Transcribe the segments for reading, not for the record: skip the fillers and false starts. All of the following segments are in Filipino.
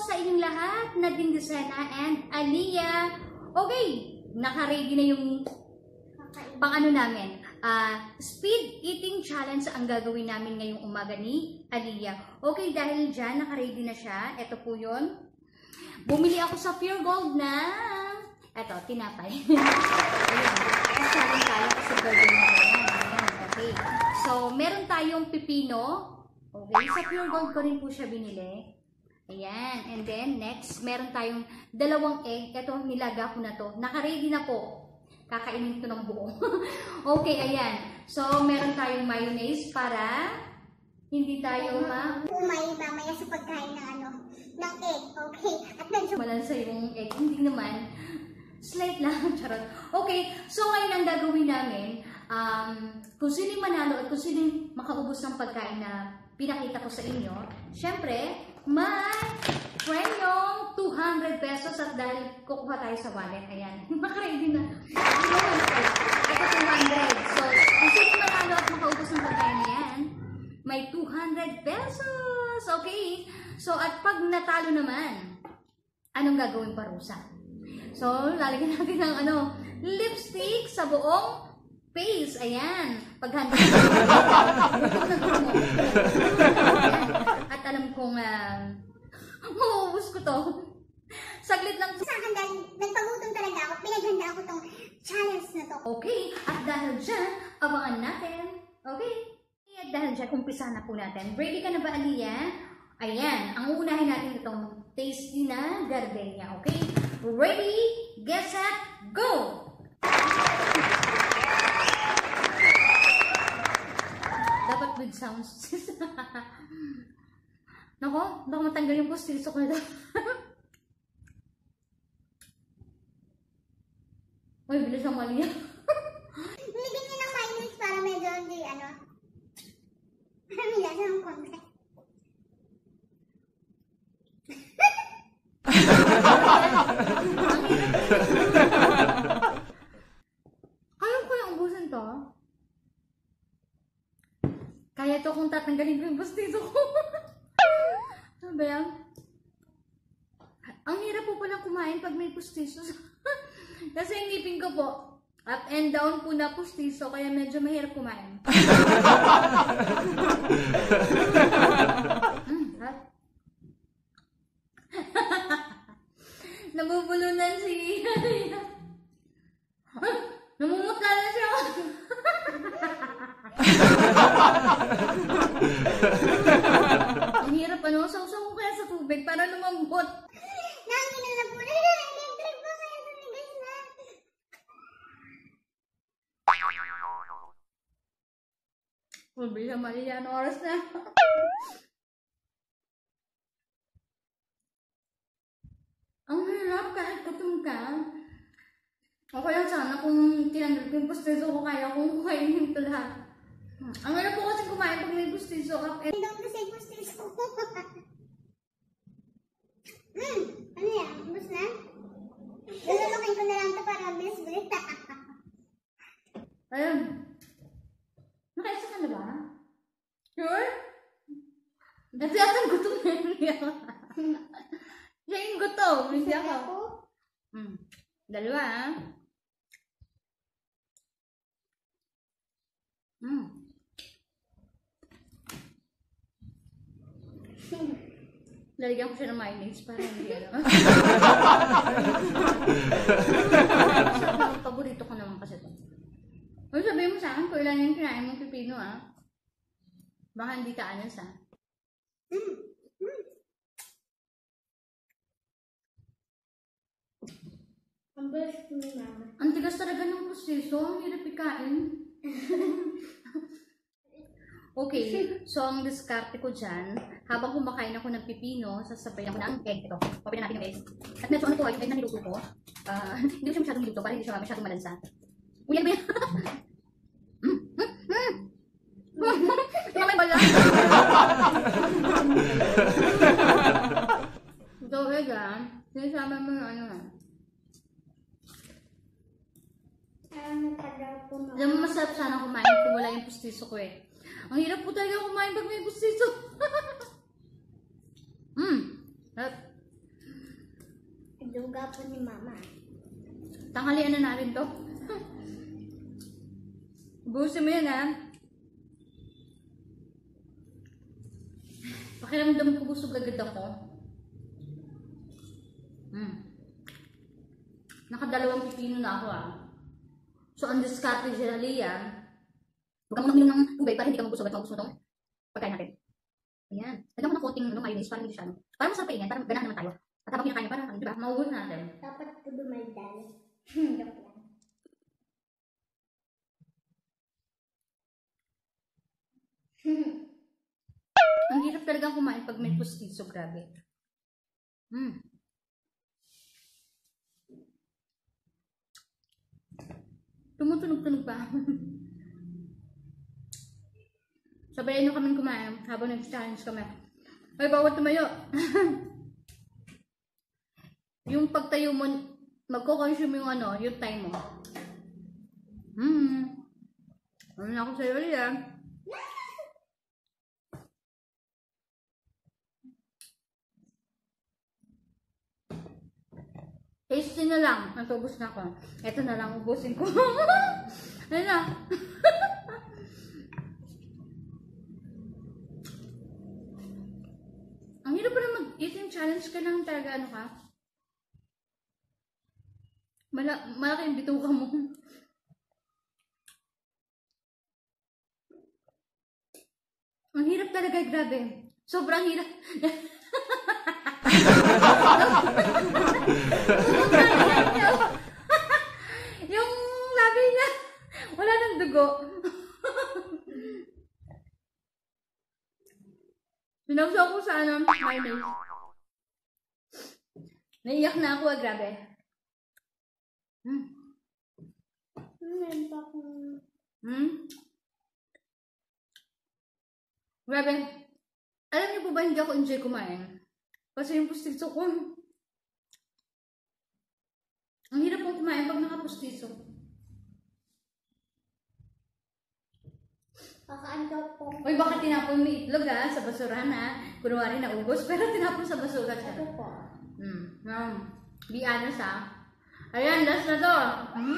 sa inyong lahat, Nadine Lucena and Aliyah. Okay, naka-ready na yung pang-ano namin. Speed eating challenge ang gagawin namin ngayong umaga ni Aliyah. Okay, dahil dyan, naka-ready na siya. Ito po yun. Bumili ako sa Pure Gold na, eto, tinapay. Ayan, challenge tayo kasi gagawin na yan. Ayan, okay. So, meron tayong pipino. Okay, sa Pure Gold ko rin po siya binili. Ayan, and then next, meron tayong dalawang egg. Ito, nilaga ko na to. Naka-ready na po. Kakainin ko ng buo. Okay, ayan. So, meron tayong mayonnaise para hindi tayo mamaya sa pagkain ng egg. Okay, at medyo malansa yung egg. Hindi naman. Slight lang. Charot. Okay, so ngayon ang gagawin namin, kung sino yung manalo at kung sino yung makaubos ng pagkain na pinakita ko sa inyo, syempre, may premyong 200 pesos at dahil kukuha tayo sa wallet, ayan, makaready na. Ito 200. So, kung sino manalo at makaubos ng pagkain na yan, may 200 pesos. Okay? So, at pag natalo naman, anong gagawin parusa? So, lalagyan natin ng lipstick sa buong face. Ayan. Paghanda at alam kong mauubos ko to. Saglit lang. sa akin dahil nagpagutom talaga ako, pinaghanda ako tong challenge na to. Okay. At dahil dyan, abangan natin. Okay. At dahil dyan, umpisa na po natin. Ready ka na ba, Aliyah? Ayan. Ang uunahin natin itong tasty na gardenia. Okay? Ready, get set, go! Dapat with sounds. Nako, baka matanggal yung postiso ko na daw. Uy, bilis ang mali. Nilagyan niya ng mayonnaise para medyo hindi may lasa ng konti. Kaya ko yung ubusin to. Kaya to kung tatanggalin ko yung postiso ko. Ano ba yan? Ang hirap po palang kumain pag may postiso. Kasi yung ngipin ko po, up and down po na postiso, kaya medyo mahirap kumain. Nabubulunan si namumutla na siya. Ang hirap sausaw ko kaya sa tubig para lumambot. Nangin na po. Electric po kaya tumigas na. Mabili sa mali yan, oras na. Ang hirap kahit gutom ka. O kaya sana kung tinanggal ko yung postiso ko, kaya kung kukainin ito lahat. Ang hirap po kasi kumain pag may postiso ka. Don't kasi gusto ko. Ano yan? Ubus na? Lulukin ko na lang ito para mabilis-bilis. Ayun. Nakaisa ka na ba? Sure? Kasi atang gutom na yun. Siya yung gutom. Hindi ako. Dalawa Lalagyan ko siya ng mayonnaise para hindi paborito ko naman kasi ito. O sabihin mo sa akin kung ilan yung kinain mong pipino baka hindi ka anas Ang bilis ko ni mama. Ang tigas talaga ng postiso. Ang hirap ikain. Okay, so ang diskarte ko dyan, habang kumakain ako ng pipino, sasabay ako ng egg. Ito, papin natin yung egg. At medyo yung egg na niluto ko. Hindi ko siya masyadong niluto para hindi siya masyadong malansa. Uy, ano ba yan? Mamay bala. Ito, egg sinasama mo yung alam mo, masarap sana kumain kung wala yung postiso ko Ang hirap po talaga kumain pag may postiso. gapo ni Mama. Tanghalian na natin to. Busin mo yan, ha? Pakiramdam ko busog agad ako. Nakadalawang pipino na ako, ah. So, ang diskarte si Aliyah, huwag ka munang minom ng tubig para hindi ka mabusog at maubos mo itong pagkain natin. Ayan. Lagyan mo ng konting mayonnaise para hindi siya, para masarap kainin, para ganahan naman tayo. At habang kinakain, para, di ba, mauubos na natin. Dapat po dumaldal. Joke lang. Ang hirap talagang kumain pag may pustiso, grabe. Tumutunog-tunog pa. Sabayan nyo kami kumain habang nag-challenge kami. Ay, bawat tumayo. Yung pagtayo mo, magko-consume yung ano, yung time mo. Ano na ako sa'yo ulit, ah. Tasty na lang. Natubos na ako. Ito na lang, ubusin ko. Ayun na. Ang hirap pa na mag-eating challenge ka lang talaga, ano ka? Malaki yung bituka mo. Ang hirap talaga, grabe. Sobrang hirap. Yung labi niya, wala nang dugo. Sinawsaw ko sa ano, mayonnaise. Naiyak na ako, grabe. Meron pa akong... Grabe. Alam niyo po ba, hindi ako enjoy kumain? Kasi yung pustiso ko, ang hirap pong kumain pag nakapustiso. Kakaandaw po. Uy, baka tinapon mo itlog, ha, sa basura na. Kunwari na ubos, pero tinapon sa basura siya. Ito po. Be honest, ha. Ayan, last na to.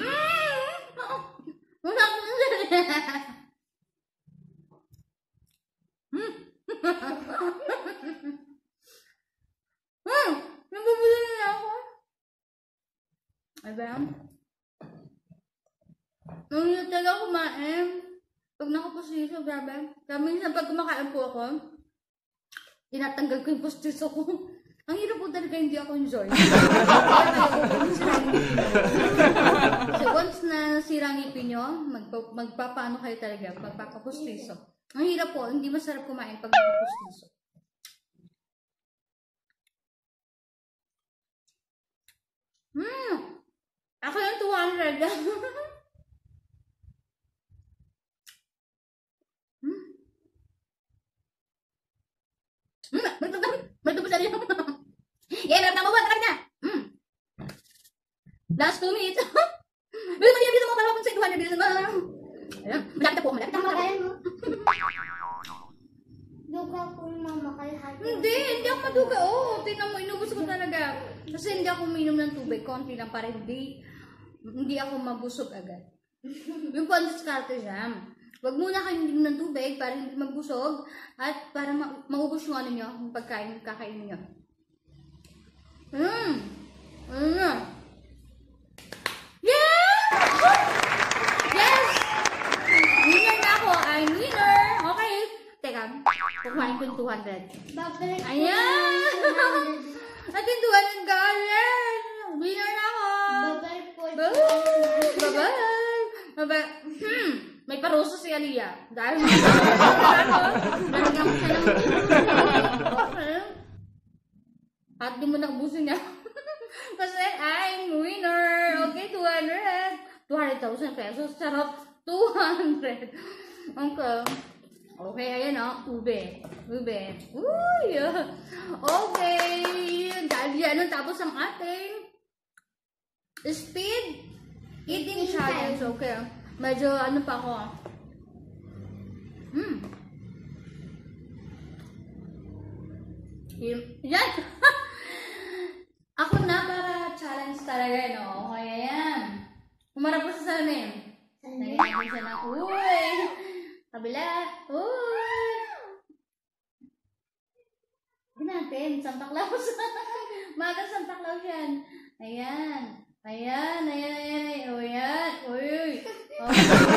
Wala ko nabubulan na ako. Ay ba? Nung yun talaga kumain, pag nakapustiso, grabe. Kaya minsan pag kumakain po ako, tinatanggal ko yung pustiso ko. Ang hirap po talaga, hindi ako enjoy. Kaya tayo po sirang ngipin nyo. So once na sirang ngipin nyo, magpapaano kayo talaga, magpapapustiso. Ang hirap po, hindi masarap kumain pag nakapustiso. Ako yung 200. Balto sa rin. Yan, alam na mo ba? Talag na. Last 2 minutes. Bilis mo dito mo, para kung sa 200. Bilis mo. Ayan, malapit na po. Malapit na po. Duga po yung Mama kay Hati. Hindi ako maduga. Oo, tingnan mo, inubos ko talaga. Kasi hindi ako uminom ng tubig. Konti lang para hindi ako mabusog agad. Yung po ang diskarte siya. Huwag muna kayo uminom ng tubig para hindi mabusog at para maubos yung ano nyo, yung pagkain, kakainin nyo. Ano na? Yes! Yes! Winner na ako. I'm winner. Okay. Teka, kukuhanin ko yung 200. Babalik po Ayan! yung 200. Atin 200 dollars! Winner na ako! Babalik po yung Bye-bye! Bye-bye! May paruso si Aliyah. Dahil nalagyan ko siya ng okay. At di mo naubusin niya. Kasi I'm winner! Okay, 200! 200,000 pesos. Sarap! 200! Okay. Okay, ayan o. Ube. Uy! Okay! Dahil yan, tapos ang ating speed eating challenge. Okay. Medyo ano pa ako. Yan! Ako na para challenge. Ayan, o. Okay, ayan. Humarap po sa salamin. Lagyan natin siya ng, uy! Kabila. Uy! Hindi natin. Santa Claus. Maga Santa Claus yan. Ayan. Ayan. Ayan. Ayan. O, ayan. Uy. Oh,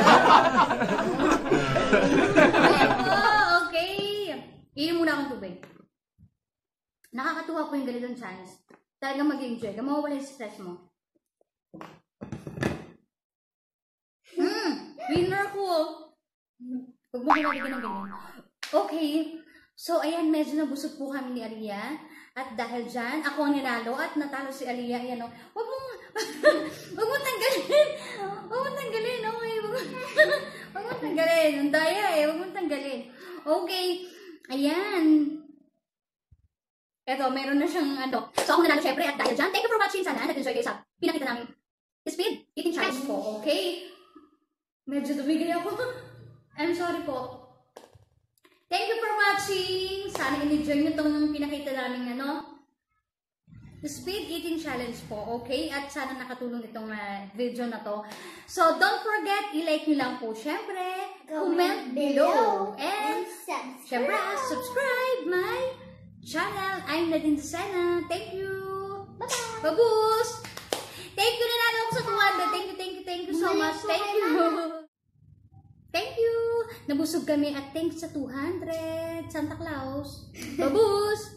ayan po. Okay. Iinom muna akong tubig. Nakakatuwa po yung ganitong chance. Talagang mag-enjoy. Mawawala yung stress mo. Winner ko. Huwag mo kinalagyan ng ganyan. Okay. So, ayan, medyo nabusog po kami ni Aliyah. At dahil dyan, ako ang ninalo at natalo si Aliyah. Ayan, o. Huwag mo tanggalin. Huwag mo tanggalin, okay? Huwag mo tanggalin. Ang daya eh. Huwag mo tanggalin. Okay. Ayan. Eto, meron na siyang ano. So, ako nanalo syempre at dahil dyan, thank you for watching. Sana nag-enjoy kayo sa pinakita namin speed eating challenge po. Okay? Medyo tumigil ako. I'm sorry po. Thank you for watching. Sana in-enjoy nyo itong pinakita namin speed eating challenge po. Okay? At sana nakatulong itong video na to. So, don't forget, i-like nyo lang po. Syempre, comment below. And, syempre, subscribe my channel. I'm Nadine Lucena. Thank you. Bye-bye. Babus! Thank you, nanalo ako sa 200. Thank you so much. Thank you. Thank you. Nabusog kami at thanks sa 200. Santa Claus. Babus!